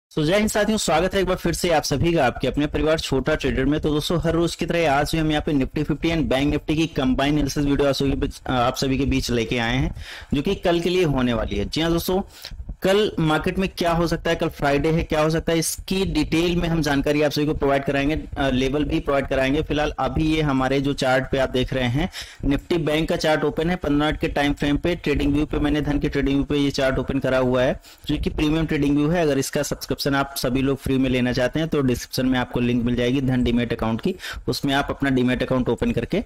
जय हिंद साथियों, स्वागत है एक बार फिर से आप सभी का आपके अपने परिवार छोटा ट्रेडर में। तो दोस्तों, हर रोज की तरह आज भी हम यहाँ पे निफ्टी 50 एंड बैंक निफ्टी की कंबाइन एनालिसिस वीडियो आप सभी के बीच लेके आए हैं, जो कि कल के लिए होने वाली है। जी हाँ दोस्तों, कल मार्केट में क्या हो सकता है, कल फ्राइडे है, क्या हो सकता है, इसकी डिटेल में हम जानकारी आप सभी को प्रोवाइड कराएंगे, लेवल भी प्रोवाइड कराएंगे। फिलहाल अभी ये हमारे जो चार्ट पे आप देख रहे हैं, निफ्टी बैंक का चार्ट ओपन है 15 मिनट के टाइम फ्रेम पे। ट्रेडिंग व्यू पे मैंने धन के ट्रेडिंग व्यू पे ये चार्ट ओपन करा हुआ है, जो कि प्रीमियम ट्रेडिंग व्यू है। अगर इसका सब्सक्रिप्शन आप सभी लोग फ्री में लेना चाहते हैं तो डिस्क्रिप्शन में आपको लिंक मिल जाएगी धन डीमेट अकाउंट की, उसमें आप अपना डीमेट अकाउंट ओपन करके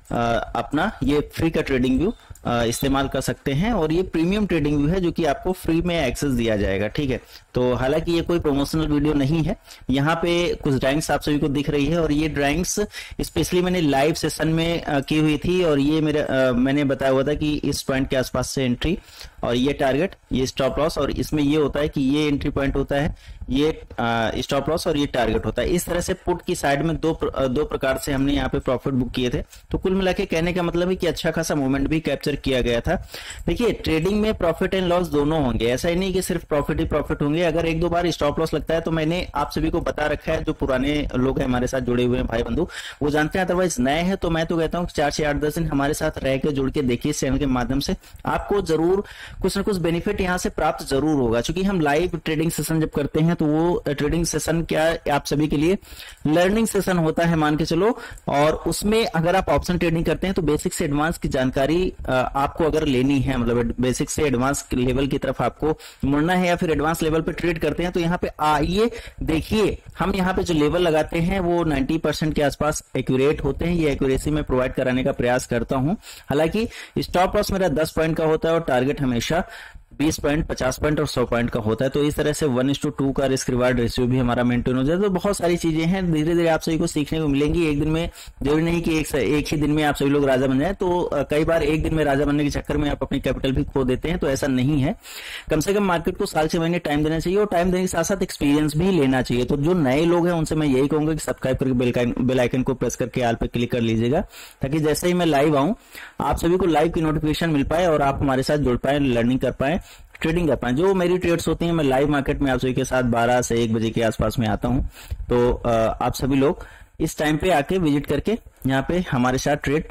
अपना ये फ्री का ट्रेडिंग व्यू इस्तेमाल कर सकते हैं। और ये प्रीमियम ट्रेडिंग व्यू है जो कि आपको फ्री में एक्सेस दिया जाएगा, ठीक है। तो हालांकि ये कोई प्रमोशनल वीडियो नहीं है, यहाँ पे कुछ ड्राइंग्स आप सभी को दिख रही है और ये ड्राइंग्स स्पेशली मैंने लाइव सेशन में की हुई थी। और ये मैंने बताया हुआ था कि इस पॉइंट के आसपास से एंट्री और ये टारगेट, ये स्टॉप लॉस, और इसमें ये होता है कि ये एंट्री पॉइंट होता है, ये स्टॉप लॉस और ये टारगेट होता है। इस तरह से पुट की साइड में दो प्रकार से हमने यहाँ पे प्रॉफिट बुक किए थे। तो कुल मिला के कहने का मतलब है कि अच्छा खासा मूवमेंट भी कैप्चर किया गया था। देखिए, ट्रेडिंग में प्रॉफिट एंड लॉस दोनों होंगे, ऐसा ही नहीं कि सिर्फ प्रॉफिट ही प्रॉफिट होंगे। अगर एक दो बार स्टॉप लॉस लगता है तो मैंने आप सभी को बता रखा है, जो पुराने लोग हैं हमारे साथ जुड़े हुए हैं भाई बंधु, वो जानते हैं। अदरवाइज नए हैं तो मैं तो कहता हूँ 4 से 8-10 दिन हमारे साथ रह के जुड़ के देखिए इस चैनल के माध्यम से, आपको जरूर कुछ ना कुछ बेनिफिट यहाँ से प्राप्त जरूर होगा। क्योंकि हम लाइव ट्रेडिंग सेशन जब करते हैं तो वो ट्रेडिंग सेशन क्या आप सभी के लिए लर्निंग सेशन होता है, मान के चलो। और उसमें अगर आप ऑप्शन ट्रेडिंग करते हैं तो बेसिक से एडवांस की जानकारी आपको अगर लेनी है, मतलब बेसिक से एडवांस लेवल की तरफ आपको मुड़ना है या फिर एडवांस लेवल पे ट्रेड करते हैं, तो यहाँ पे आइए देखिए, हम यहाँ पे जो लेवल लगाते हैं वो 90% के आसपास एक्यूरेट होते हैं। ये एक्यूरेसी में प्रोवाइड कराने का प्रयास करता हूं। हालांकि स्टॉप लॉस मेरा 10 पॉइंट का होता है और टारगेट हमेशा 20 पॉइंट, 50 पॉइंट और 100 पॉइंट का होता है। तो इस तरह से 1:2 का रिस्क रिवार्ड रेशियो भी हमारा मेंटेन हो जाए। तो बहुत सारी चीजें हैं, धीरे धीरे आप सभी को सीखने को मिलेंगी। एक दिन में जरूरी नहीं कि एक ही दिन में आप सभी लोग राजा बन जाए। तो कई बार एक दिन में राजा बनने के चक्कर में आप अपनी कैपिटल भी खो देते हैं, तो ऐसा नहीं है। कम से कम मार्केट को साल 6 महीने टाइम देना चाहिए और टाइम देने के साथ साथ एक्सपीरियंस भी लेना चाहिए। तो जो नए लोग हैं उनसे मैं यही कहूंगा कि सब्सक्राइब करके बेल आइकन को प्रेस करके ऑल पे क्लिक कर लीजिएगा, ताकि जैसे ही मैं लाइव आऊं आप सभी को लाइव की नोटिफिकेशन मिल पाए और आप हमारे साथ जुड़ पाए, लर्निंग कर पाए, ट्रेडिंग कर पाए। जो मेरी ट्रेड्स होती हैं, मैं लाइव मार्केट में आप सभी के साथ 12 से 1 बजे के आसपास में आता हूं। तो आप सभी लोग इस टाइम पे आके विजिट करके यहाँ पे हमारे साथ ट्रेड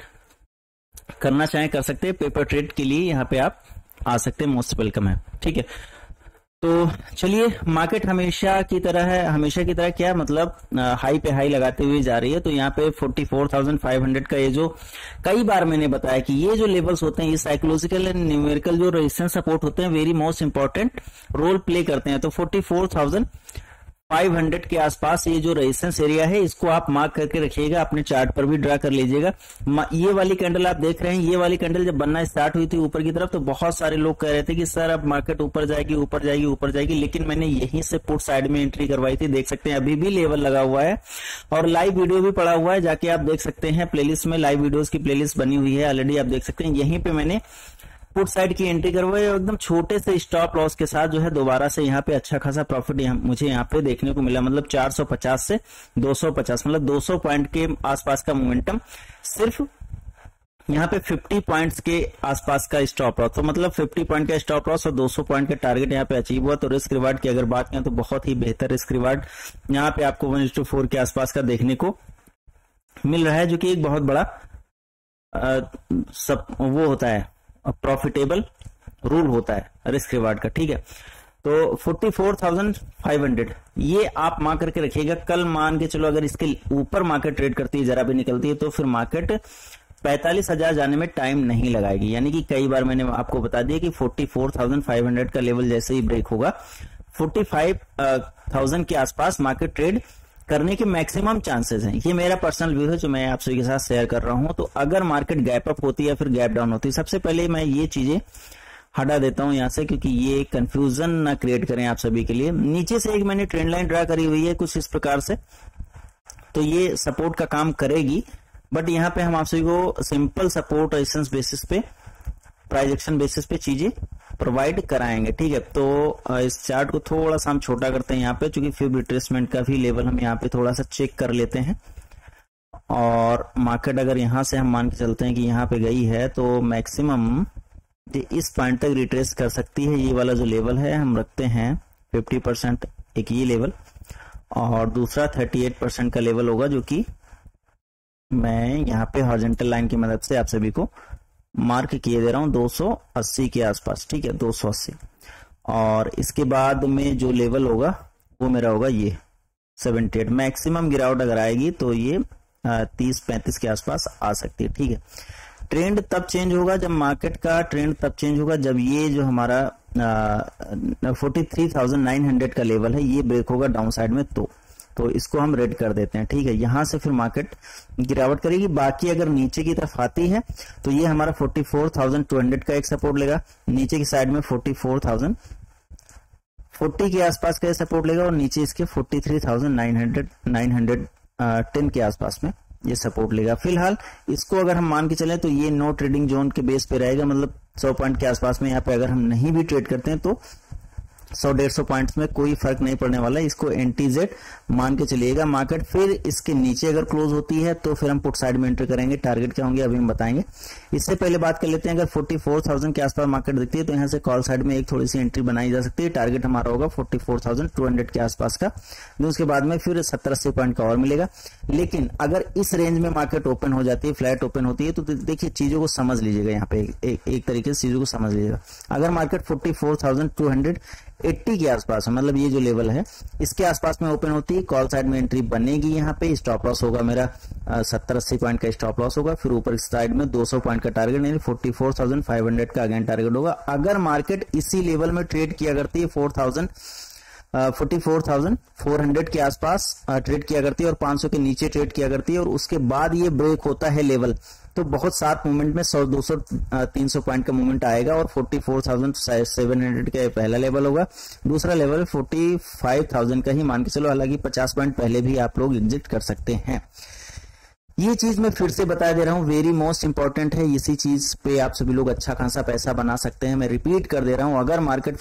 करना चाहें कर सकते हैं। पेपर ट्रेड के लिए यहाँ पे आप आ सकते हैं, मोस्ट वेलकम है, ठीक है। तो चलिए, मार्केट हमेशा की तरह क्या मतलब हाई पे हाई लगाते हुए जा रही है। तो यहाँ पे 44,500 का ये जो कई बार मैंने बताया कि ये जो लेवल्स होते हैं, ये साइकोलॉजिकल एंड न्यूमेरिकल जो रेजिस्टेंस सपोर्ट होते हैं, very most important role play करते हैं। तो 44,500 के आसपास ये जो रेजिस्टेंस एरिया है, इसको आप मार्क करके रखिएगा, अपने चार्ट पर भी ड्रा कर लीजिएगा। ये वाली कैंडल आप देख रहे हैं, ये वाली कैंडल जब बनना स्टार्ट हुई थी ऊपर की तरफ, तो बहुत सारे लोग कह रहे थे कि सर अब मार्केट ऊपर जाएगी ऊपर जाएगी ऊपर जाएगी, लेकिन मैंने यहीं से पुट साइड में एंट्री करवाई थी। देख सकते हैं अभी भी लेवल लगा हुआ है और लाइव वीडियो भी पड़ा हुआ है, जाके आप देख सकते हैं। प्लेलिस्ट में लाइव वीडियोस की प्लेलिस्ट बनी हुई है ऑलरेडी, आप देख सकते हैं। यहीं पे मैंने पुट साइड की एंट्री करवाई, एकदम छोटे से स्टॉप लॉस के साथ जो है दोबारा से यहाँ पे अच्छा खासा प्रॉफिट मुझे यहाँ पे देखने को मिला। मतलब 450 से 250, मतलब 200 पॉइंट के आसपास का मोमेंटम सिर्फ यहाँ पे 50 पॉइंट्स के आसपास का स्टॉप लॉस। तो मतलब 50 पॉइंट का स्टॉप लॉस और 200 पॉइंट का टारगेट यहाँ पे अचीव हुआ। तो रिस्क रिवार्ड की अगर बात करें तो बहुत ही बेहतर रिस्क रिवार्ड यहाँ पे आपको 1:4 के आसपास का देखने को मिल रहा है, जो कि एक बहुत बड़ा वो होता है, प्रॉफिटेबल रूल होता है रिस्क रिवार्ड का, ठीक है। तो 44,500 ये आप मार्क करके रखिएगा। कल मान के चलो अगर इसके ऊपर मार्केट ट्रेड करती है, जरा भी निकलती है, तो फिर मार्केट 45,000 जाने में टाइम नहीं लगाएगी। यानी कि कई बार मैंने आपको बता दिया कि 44,500 का लेवल जैसे ही ब्रेक होगा, 45,000 के आसपास मार्केट ट्रेड करने के मैक्सिमम चांसेस हैं। ये मेरा पर्सनल व्यू है जो मैं आप सभी के साथ शेयर कर रहा हूं। तो अगर मार्केट गैप अप होती है या फिर गैप डाउन होती है, सबसे पहले मैं ये चीजें हटा देता हूं यहां से, क्योंकि ये कंफ्यूजन ना क्रिएट करें आप सभी के लिए। नीचे से एक मैंने ट्रेंड लाइन ड्रा करी हुई है कुछ इस प्रकार से, तो ये सपोर्ट का काम करेगी। बट यहाँ पे हम आप सभी को सिंपल सपोर्ट रेजिस्टेंस बेसिस पे, प्राइस एक्शन बेसिस पे चीजें प्रोवाइड कराएंगे, ठीक है। तो इस चार्ट को थोड़ा सा हम छोटा करते हैं यहाँ पे, क्योंकि फिर रिट्रेसमेंट का भी लेवल हम यहाँ पे थोड़ा सा चेक कर लेते हैं। और मार्केट अगर यहाँ से हम मान के चलते हैं कि यहाँ पे गई है, तो मैक्सिमम इस पॉइंट तक रिट्रेस कर सकती है। ये वाला जो लेवल है हम रखते हैं 50% एक ये लेवल, और दूसरा 38% का लेवल होगा जो कि मैं यहाँ पे हॉरिजॉन्टल लाइन की मदद से आप सभी को मार्क किए दे रहा हूँ 280 के आसपास, ठीक है 280। और इसके बाद में जो लेवल होगा वो मेरा होगा ये 78। मैक्सिमम गिरावट अगर आएगी तो ये 30-35 के आसपास आ सकती है, ठीक है। ट्रेंड तब चेंज होगा जब मार्केट का ट्रेंड तब चेंज होगा जब ये जो हमारा 43,900 का लेवल है ये ब्रेक होगा डाउन साइड में, तो इसको हम रेड कर देते हैं, ठीक है। यहां से फिर मार्केट गिरावट करेगी। बाकी अगर नीचे की तरफ आती है तो ये हमारा 44,200 का एक सपोर्ट लेगा, नीचे की साइड में 44,040 के आसपास का सपोर्ट लेगा, और नीचे इसके 43,910 के आसपास में ये सपोर्ट लेगा। फिलहाल इसको अगर हम मान के चलें तो ये नो ट्रेडिंग जोन के बेस पे रहेगा, मतलब 100 पॉइंट के आसपास में। यहाँ पे अगर हम नहीं भी ट्रेड करते हैं तो 100-150 पॉइंट्स में कोई फर्क नहीं पड़ने वाला है। इसको एंटी-जेड मान के चलिएगा। मार्केट फिर इसके नीचे अगर क्लोज होती है तो फिर हम पुट साइड में एंटर करेंगे। टारगेट क्या होंगे अभी हम बताएंगे। इससे पहले बात कर लेते हैं, अगर 44,000 के आसपास मार्केट दिखती है तो यहाँ से कॉल साइड में एक थोड़ी सी एंट्री बनाई जा सकती है। टारगेट हमारा होगा 44,200 के आसपास का, उसके बाद में फिर 70-80 पॉइंट का और मिलेगा। लेकिन अगर इस रेंज में मार्केट ओपन हो जाती है, फ्लैट ओपन होती है, तो देखिए चीजों को समझ लीजिएगा। यहाँ पे एक तरीके से चीजों को समझ लीजिएगा। अगर मार्केट 44,280 के आसपास है, मतलब ये जो लेवल है इसके आसपास में ओपन होती है, कॉल साइड में एंट्री बनेगी। यहाँ पे स्टॉप लॉस होगा मेरा 70-80 पॉइंट का स्टॉप लॉस होगा। फिर ऊपर साइड में 200 पॉइंट का टारगेट, यानी 44,500 का अगेन टारगेट होगा। अगर मार्केट इसी लेवल में ट्रेड किया करती है 44,400 के आसपास ट्रेड किया करती है और 500 के नीचे ट्रेड किया करती है, और उसके बाद ये ब्रेक होता है लेवल, तो बहुत शार्प मूवमेंट में 100-200-300 पॉइंट का मूवमेंट आएगा। और 44,700 का पहला लेवल होगा। दूसरा लेवल 45,000 का ही मान के चलो, हालांकि 50 पॉइंट पहले भी आप लोग एग्जिट कर सकते हैं। ये चीज मैं फिर से बता दे रहा हूँ, वेरी मोस्ट इंपॉर्टेंट है। इसी चीज पे आप सभी लोग अच्छा खासा पैसा बना सकते हैं। मैं रिपीट कर दे रहा हूँ, अगर मार्केट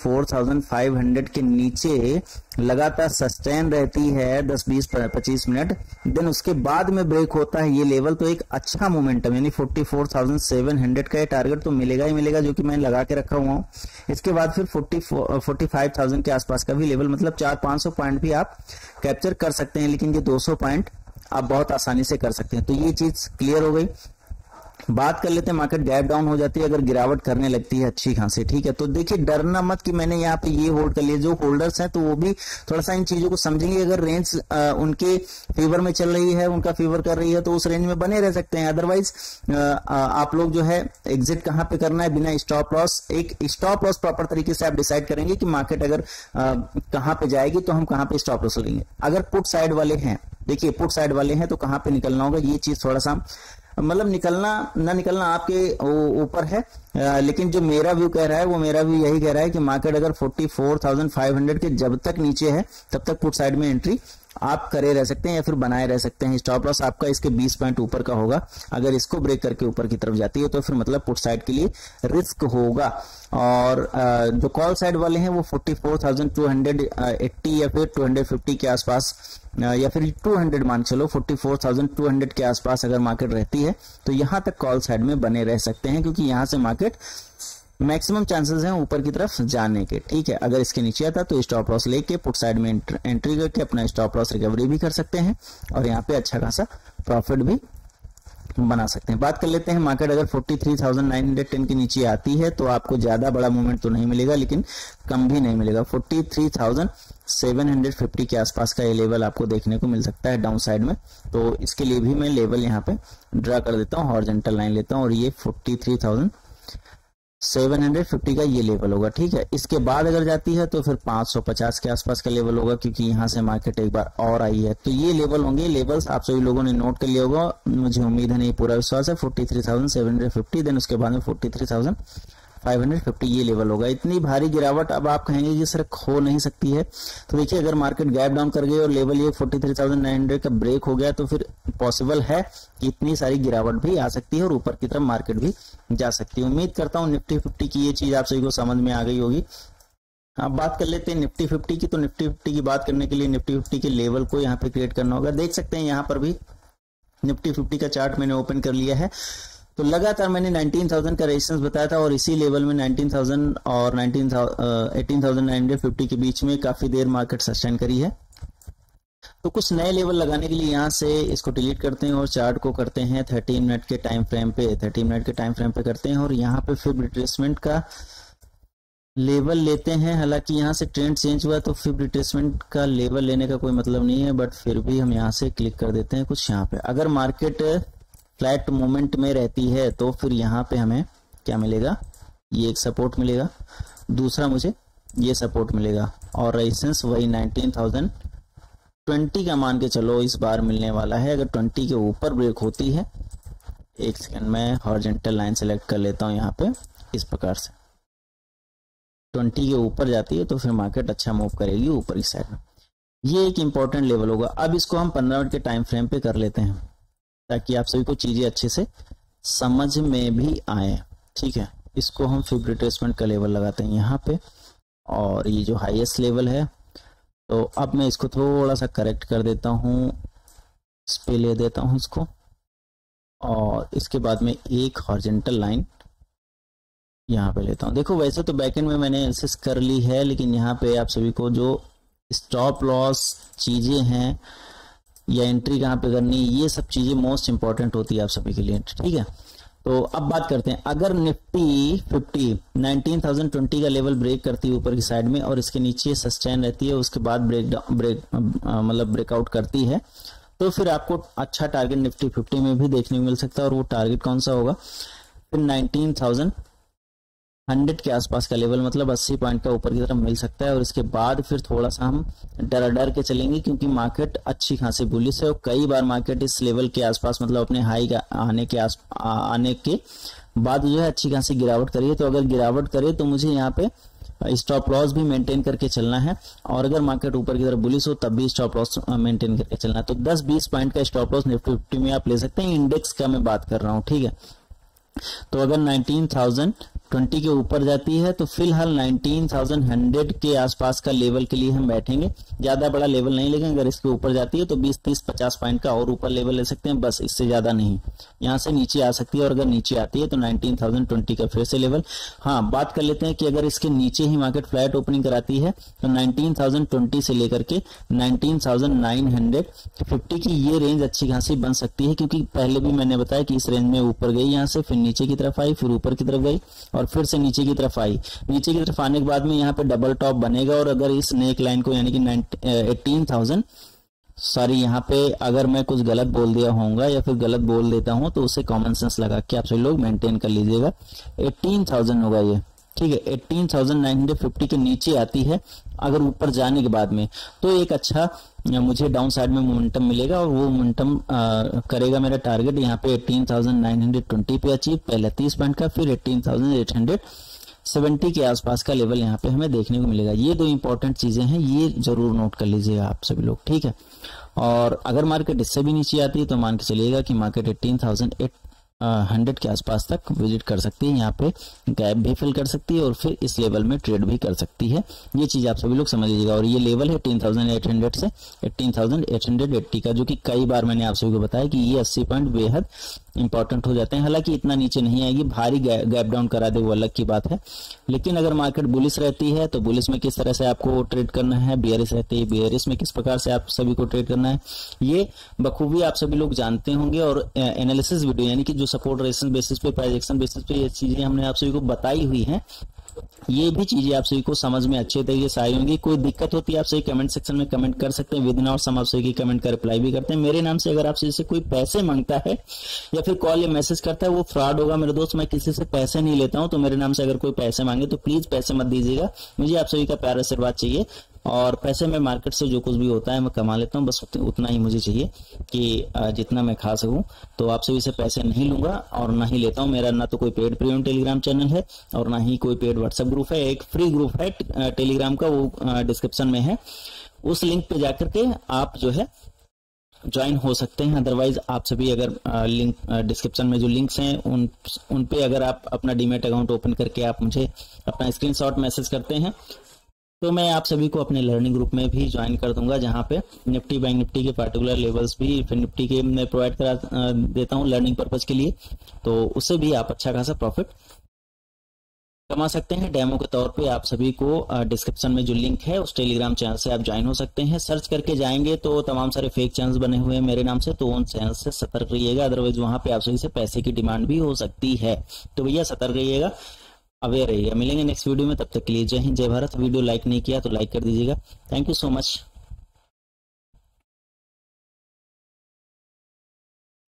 44,500 के नीचे लगातार सस्टेन रहती है 10-20-25 मिनट, देन उसके बाद में ब्रेक होता है ये लेवल, तो एक अच्छा मोमेंटम, यानी 44,700 का टारगेट तो मिलेगा ही मिलेगा, जो कि मैं लगा के रखा हुआ हूँ। इसके बाद फिर 45,000 के आसपास का भी लेवल, मतलब 400-500 पॉइंट भी आप कैप्चर कर सकते हैं, लेकिन ये 200 पॉइंट आप बहुत आसानी से कर सकते हैं। तो ये चीज क्लियर हो गई। बात कर लेते हैं, मार्केट गैप डाउन हो जाती है अगर गिरावट करने लगती है अच्छी खासी, ठीक है। तो देखिए डरना मत कि मैंने यहाँ पे ये होल्ड कर लिया। जो होल्डर्स हैं तो वो भी थोड़ा सा इन चीजों को समझेंगे। अगर रेंज उनके फेवर में चल रही है, उनका फेवर कर रही है, तो उस रेंज में बने रह सकते हैं। अदरवाइज आप लोग जो है एग्जिट कहाँ पे करना है बिना स्टॉप लॉस, एक स्टॉप लॉस प्रॉपर तरीके से आप डिसाइड करेंगे कि मार्केट अगर कहाँ पे जाएगी तो हम कहाँ पे स्टॉप लॉस लेंगे। अगर पुट साइड वाले हैं, देखिए पुट साइड वाले हैं तो कहाँ पे निकलना होगा, ये चीज थोड़ा सा मतलब निकलना ना निकलना आपके ऊपर है। लेकिन जो मेरा व्यू कह रहा है वो मेरा व्यू यही कह रहा है कि मार्केट अगर 44,500 के जब तक नीचे है तब तक पुट साइड में एंट्री आप करे रह सकते हैं या फिर बनाए रह सकते हैं। स्टॉप लॉस आपका इसके 20 पॉइंट ऊपर का होगा। अगर इसको ब्रेक करके ऊपर की तरफ जाती है तो फिर मतलब पुट साइड के लिए रिस्क होगा। और जो कॉल साइड वाले हैं वो 44,280 या फिर 250 के आसपास या फिर 200 मान चलो, 44,200 के आसपास अगर मार्केट रहती है तो यहां तक कॉल साइड में बने रह सकते हैं, क्योंकि यहां से मार्केट मैक्सिमम चांसेस हैं ऊपर की तरफ जाने के, ठीक है। अगर इसके नीचे आता तो स्टॉप लॉस लेके पुट साइड में एंट्री करके अपना स्टॉप लॉस रिकवरी भी कर सकते हैं और यहाँ पे अच्छा खासा प्रॉफिट भी बना सकते हैं। बात कर लेते हैं, मार्केट अगर 43,910 के नीचे आती है तो आपको ज्यादा बड़ा मूवमेंट तो नहीं मिलेगा, लेकिन कम भी नहीं मिलेगा। 43,750 के आसपास का ये लेवल आपको देखने को मिल सकता है डाउन साइड में। तो इसके लिए भी मैं लेवल यहाँ पे ड्रा कर देता हूँ, हॉरिजॉन्टल लाइन लेता हूँ और ये 43,750 का ये लेवल होगा, ठीक है। इसके बाद अगर जाती है तो फिर 550 के आसपास का लेवल होगा, क्योंकि यहाँ से मार्केट एक बार और आई है। तो ये लेवल होंगे, लेवल्स आप सभी लोगों ने नोट कर लिया होगा, मुझे उम्मीद है, नहीं पूरा विश्वास है। 43,750, देन उसके बाद में 43,550 ये लेवल होगा। इतनी भारी गिरावट अब आप कहेंगे कि सर हो नहीं सकती है, तो देखिए अगर मार्केट गैप डाउन कर गई और लेवल ये 43,900 का ब्रेक हो गया तो फिर पॉसिबल है कि इतनी सारी गिरावट भी आ सकती है और ऊपर की तरफ मार्केट भी जा सकती है। उम्मीद करता हूँ निफ्टी 50 की ये चीज आप सभी को समझ में आ गई होगी। अब बात कर लेते हैं निफ्टी 50 की। तो निफ्टी 50 की बात करने के लिए निफ्टी 50 के लेवल को यहाँ पे क्रिएट करना होगा। देख सकते हैं यहाँ पर भी निफ्टी 50 का चार्ट मैंने ओपन कर लिया है। तो लगातार मैंने 19,000 का रेजिस्टेंस बताया था और इसी लेवल में 19,000 और 18,950 के बीच में काफी देर मार्केट सस्टेन करी है। तो कुछ नए लेवल लगाने के लिए यहाँ से इसको डिलीट करते हैं और चार्ट को करते हैं 30 मिनट के टाइम फ्रेम पे, 30 मिनट के टाइम फ्रेम पे करते हैं और यहाँ पे फिर रिट्रेसमेंट का लेवल लेते हैं। हालांकि यहाँ से ट्रेंड चेंज हुआ तो फिर रिट्रेसमेंट का लेवल लेने का कोई मतलब नहीं है, बट फिर भी हम यहाँ से क्लिक कर देते हैं कुछ यहाँ पे। अगर मार्केट फ्लैट मोमेंट में रहती है तो फिर यहाँ पे हमें क्या मिलेगा, ये एक सपोर्ट मिलेगा, दूसरा मुझे ये सपोर्ट मिलेगा और रेजिस्टेंस वही 19,020 का मान के चलो इस बार मिलने वाला है। अगर 20 के ऊपर ब्रेक होती है, एक सेकंड में हॉरिजॉन्टल लाइन सेलेक्ट कर लेता हूँ यहाँ पे इस प्रकार से, 20 के ऊपर जाती है तो फिर मार्केट अच्छा मूव करेगी ऊपर की साइड में। ये एक इंपॉर्टेंट लेवल होगा। अब इसको हम 15 मिनट के टाइम फ्रेम पे कर लेते हैं ताकि आप सभी को चीजें अच्छे से समझ में भी आए। ठीक है, इसको हम फिर रिट्रेसमेंट का लेवल लगाते हैं यहाँ पे और ये जो हाईएस्ट लेवल है, तो अब मैं इसको थोड़ा सा करेक्ट कर देता हूँ, इस पे ले देता हूँ इसको और इसके बाद में एक हॉरिजॉन्टल लाइन यहाँ पे लेता हूँ। देखो वैसे तो बैकएंड में मैंने एनालिसिस कर ली है, लेकिन यहाँ पे आप सभी को जो स्टॉप लॉस चीजें हैं या एंट्री कहाँ पे करनी, ये सब चीजें मोस्ट इंपॉर्टेंट होती है आप सभी के लिए। ठीक है, तो अब बात करते हैं, अगर निफ्टी 50 19,020 का लेवल ब्रेक करती है ऊपर की साइड में और इसके नीचे सस्टेन रहती है, उसके बाद ब्रेकआउट करती है, तो फिर आपको अच्छा टारगेट निफ्टी 50 में भी देखने को मिल सकता है। और वो टारगेट कौन सा होगा, फिर 19,100 के आसपास का लेवल, मतलब 80 पॉइंट का ऊपर की तरफ मिल सकता है। और इसके बाद फिर थोड़ा सा हम डर के चलेंगे क्योंकि मार्केट अच्छी खासी बुलिश है और कई बार मार्केट इस लेवल के आसपास, मतलब अपने हाई आने के बाद जो है अच्छी खासी गिरावट करिए। तो अगर गिरावट करे तो मुझे यहाँ पे स्टॉप लॉस भी मेंटेन करके चलना है और अगर मार्केट ऊपर की तरफ बुलिश हो तब भी स्टॉप लॉस मेंटेन करके चलना है। तो 10-20 पॉइंट का स्टॉप लॉस निफ्टी 50 में आप ले सकते हैं। इंडेक्स का मैं बात कर रहा हूँ। ठीक है, तो अगर 19,020 के ऊपर जाती है तो फिलहाल 19,100 के आसपास का लेवल के लिए हम बैठेंगे। ज्यादा बड़ा लेवल नहीं लेंगे। अगर इसके ऊपर जाती है तो 20-30-50 पॉइंट का और ऊपर लेवल ले सकते हैं, बस इससे ज्यादा नहीं। यहाँ से नीचे आ सकती है और अगर नीचे आती है तो 19,020 का फिर से लेवल। हाँ, बात कर लेते हैं कि अगर इसके नीचे ही मार्केट फ्लैट ओपनिंग कराती है तो 19,020 से लेकर के 19,950 की ये रेंज अच्छी खासी बन सकती है, क्योंकि पहले भी मैंने बताया कि इस रेंज में ऊपर गई, यहाँ से फिर नीचे की तरफ आई, फिर ऊपर की तरफ गई और फिर से नीचे की तरफ आई। नीचे की तरफ आने के बाद में यहाँ पे डबल टॉप बनेगा और अगर इस नेक लाइन को यानी कि 18,000 यहाँ पे अगर मैं कुछ गलत बोल दिया होऊंगा या फिर गलत बोल देता हूं तो उसे कॉमन सेंस लगा के आप सभी लोग मेंटेन कर लीजिएगा। 18,000 होगा ये। ठीक है, 18,950 के नीचे आती है अगर ऊपर जाने के बाद में, तो एक अच्छा मुझे डाउन साइड में मोमेंटम मिलेगा और वो मोमेंटम करेगा मेरा टारगेट यहाँ पे 18,920 पे अचीव, पहले 30 पॉइंट का, फिर 18,870 के आसपास का लेवल यहाँ पे हमें देखने को मिलेगा। ये दो इंपॉर्टेंट चीजें हैं, ये जरूर नोट कर लीजिएगा आप सभी लोग। ठीक है, और अगर मार्केट इससे भी नीचे आती है तो मान के चलिएगा कि मार्केट 18,100 के आसपास तक विजिट कर सकती है, यहाँ पे गैप भी फिल कर सकती है और फिर इस लेवल में ट्रेड भी कर सकती है। ये चीज आप सभी लोग समझ लीजिएगा। और ये लेवल है 18,800 से 18,880 का, जो कि कई बार मैंने आप सभी को बताया कि ये 80 पॉइंट बेहद इंपॉर्टेंट हो जाते हैं। हालांकि इतना नीचे नहीं आएगी, भारी गैप डाउन करा दे वो अलग की बात है, लेकिन अगर मार्केट बुलिश रहती है तो बुलिश में किस तरह से आपको ट्रेड करना है, बियरिश रहती है बियरिश में किस प्रकार से आप सभी को ट्रेड करना है, ये बखूबी आप सभी लोग जानते होंगे। और एनालिसिस वीडियो यानी कि जो सपोर्ट रेजिस्टेंस बेसिस पे, प्राइस एक्शन बेसिस पे ये चीजें हमने आप सभी को बताई हुई हैं, ये भी चीजें आप सभी को समझ में अच्छे तरीके से आई होंगी। कोई दिक्कत होती है आप सभी कमेंट सेक्शन में कमेंट कर सकते हैं, विद इन आवर्स हम आप सभी की कमेंट का रिप्लाई भी करते हैं। मेरे नाम से अगर आप सभी से कोई पैसे मांगता है या फिर कॉल या मैसेज करता है वो फ्रॉड होगा मेरे दोस्त। मैं किसी से पैसे नहीं लेता हूं, तो मेरे नाम से अगर कोई पैसे मांगे तो प्लीज पैसे मत दीजिएगा। मुझे आप सभी का प्यार आशीर्वाद चाहिए और पैसे में मार्केट से जो कुछ भी होता है मैं कमा लेता हूँ, बस उतना ही मुझे चाहिए कि जितना मैं खा सकूं। तो आप सभी से पैसे नहीं लूंगा और ना ही लेता हूं। मेरा ना तो कोई पेड प्रीमियम टेलीग्राम चैनल है और ना ही कोई पेड व्हाट्सएप ग्रुप है। एक फ्री ग्रुप है टेलीग्राम का, वो डिस्क्रिप्शन में है, उस लिंक पे जाकर के आप जो है ज्वाइन हो सकते हैं। अदरवाइज आप सभी अगर लिंक डिस्क्रिप्शन में जो लिंक्स हैं उन पे अगर आप अपना डीमैट अकाउंट ओपन करके आप मुझे अपना स्क्रीनशॉट मैसेज करते हैं तो मैं आप सभी को अपने लर्निंग ग्रुप में भी ज्वाइन कर दूंगा, जहां पे निफ्टी बैंक निफ्टी के पार्टिकुलर लेवल्स भी फिर निफ्टी के मैं प्रोवाइड करा देता हूं लर्निंग पर्पज के लिए। तो उससे भी आप अच्छा खासा प्रॉफिट कमा सकते हैं। डेमो के तौर पे आप सभी को डिस्क्रिप्शन में जो लिंक है उस टेलीग्राम चैनल से आप ज्वाइन हो सकते हैं। सर्च करके जाएंगे तो तमाम सारे फेक चैनल्स बने हुए हैं मेरे नाम से, तो उन चैनल से सतर्क रहिएगा, अदरवाइज वहां पे आप सभी से पैसे की डिमांड भी हो सकती है। तो भैया सतर्क रहिएगा, अवेयर रहिएगा। मिलेंगे नेक्स्ट वीडियो में, तब तक के लिए जय हिंद जय भारत। वीडियो लाइक नहीं किया तो लाइक कर दीजिएगा। Thank you so much.